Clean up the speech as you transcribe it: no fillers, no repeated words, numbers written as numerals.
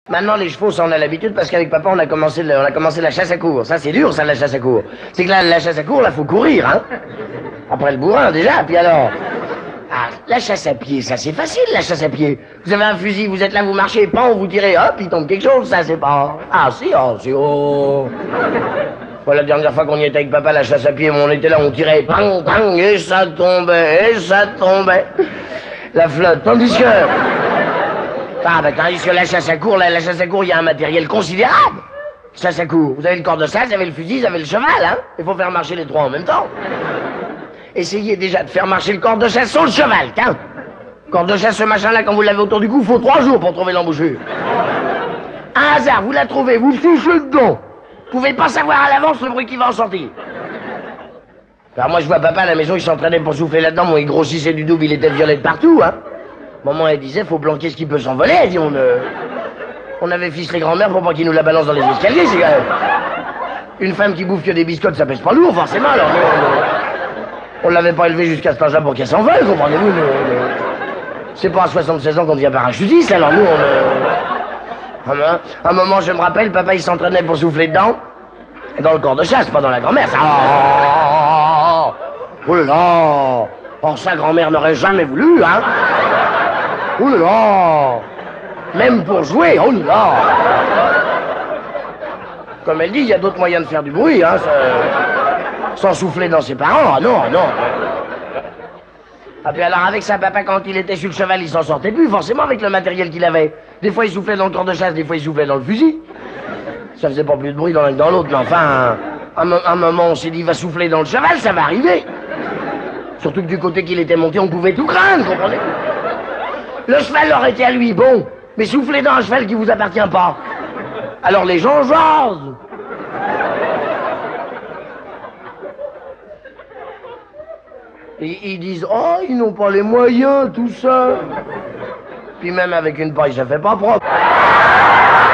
Maintenant, les chevaux, ça on a l'habitude parce qu'avec papa, on a commencé la chasse à courre. Ça, c'est dur, ça, la chasse à courre. C'est que la chasse à courre, là, faut courir, hein. Après le bourrin, déjà, puis alors... Ah, la chasse à pied, ça, c'est facile, la chasse à pied. Vous avez un fusil, vous êtes là, vous marchez, pan, vous tirez, hop, il tombe quelque chose, ça, c'est pas... Ah, si, oh, c'est... Oh... Voilà, la dernière fois qu'on y était avec papa, la chasse à pied, on était là, on tirait, pang, pang, et ça tombait, et ça tombait. La flotte, tandis que... Ah, bah, tandis que la chasse à courre, la chasse à courre, il y a un matériel considérable. Chasse à courre. Vous avez le corps de chasse, vous avez le fusil, vous avez le cheval, hein. Il faut faire marcher les trois en même temps. Essayez déjà de faire marcher le corps de chasse sur le cheval, tiens. Corps de chasse, ce machin-là, quand vous l'avez autour du cou, il faut 3 jours pour trouver l'embouchure. Un hasard, vous la trouvez, vous soufflez dedans. Vous pouvez pas savoir à l'avance le bruit qui va en sortir. Alors moi, je vois papa à la maison, il s'entraînait pour souffler là-dedans. Moi, il grossissait du double, il était violet de partout, hein. Maman, elle disait, faut planquer ce qui peut s'envoler. Elle dit, on avait ficelé grand-mère pour pas qu'il nous la balance dans les escaliers, c'est quand même... Une femme qui bouffe que des biscottes, ça pèse pas lourd, forcément, alors on l'avait pas élevé jusqu'à cet âge-là pour qu'elle s'envole, comprenez-vous. C'est pas à 76 ans qu'on devient parachutiste, alors nous, un moment, je me rappelle, papa, il s'entraînait pour souffler dedans, dans le corps de chasse, pas dans la grand-mère, ça... Oh là là! Oh, ça, grand-mère n'aurait jamais voulu, hein. Oh là là! Même pour jouer, oh là là! Comme elle dit, il y a d'autres moyens de faire du bruit, hein, sans souffler dans ses parents, ah non, ah non. Ah puis alors, avec ça, papa, quand il était sur le cheval, il s'en sortait plus, forcément, avec le matériel qu'il avait. Des fois, il soufflait dans le corps de chasse, des fois, il soufflait dans le fusil. Ça faisait pas plus de bruit dans l'un que dans l'autre, mais enfin, un moment, on s'est dit, il va souffler dans le cheval, ça va arriver. Surtout que du côté qu'il était monté, on pouvait tout craindre, comprenez? Le cheval aurait été à lui, bon, mais souffler dans un cheval qui vous appartient pas. Alors les gens jasent. Et ils disent, oh, ils n'ont pas les moyens, tout ça. Puis même avec une paille, ça fait pas propre.